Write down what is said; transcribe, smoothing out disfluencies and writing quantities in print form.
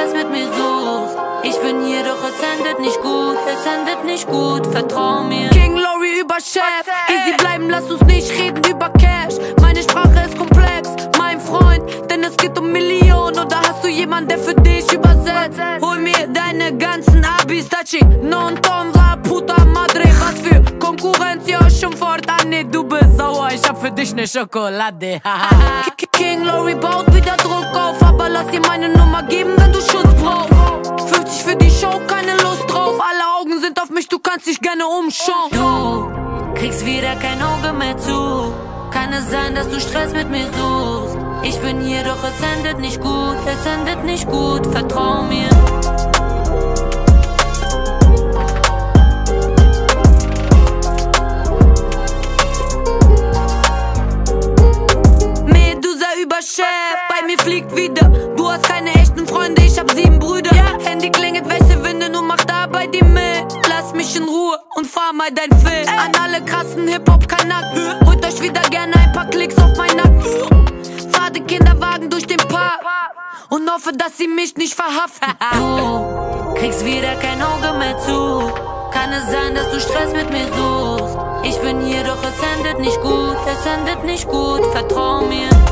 Stress mit mir suchst. Ich bin hier, doch es endet nicht gut, es endet nicht gut, vertrau mir. King Lori über Chef, easy bleiben, lass uns nicht reden über Cash. Meine Sprache ist komplex, mein Freund, denn es geht um Millionen. Oder hast du jemanden, der für dich übersetzt? Hol mir deine ganzen Abis, Tachi, non ton la puta madre. Was für Konkurrenz, ja schon fortan, nee, du bist sauer, ich hab für dich ne Schokolade. King Lori baut wieder Druck auf, aber lass dir meine Nummer geben, wenn du Schutz brauchst. Fühlt sich für die Show keine Lust drauf, alle Augen sind auf mich, du kannst dich gerne umschauen. Du kriegst wieder kein Auge mehr zu. Kann es sein, dass du Stress mit mir suchst? Ich bin hier, doch es endet nicht gut, es endet nicht gut, vertrau mir. Medusa über Chef, bei mir fliegt wieder. Du hast keine echten Freunde, ich hab 7 Brüder. Handy klingelt, welche Winde, nur macht Arbeit die mit. Lass mich in Ruhe und fahr mal dein Film. An alle krassen Hip-Hop-Kanaken, holt euch wieder gerne ein paar Klicks auf mein Nacken. Fahr den Kinderwagen durch den Park und hoffe, dass sie mich nicht verhaften. Du kriegst wieder kein Auge mehr zu. Kann es sein, dass du Stress mit mir suchst? Ich bin hier, doch es endet nicht gut, es endet nicht gut, vertrau mir.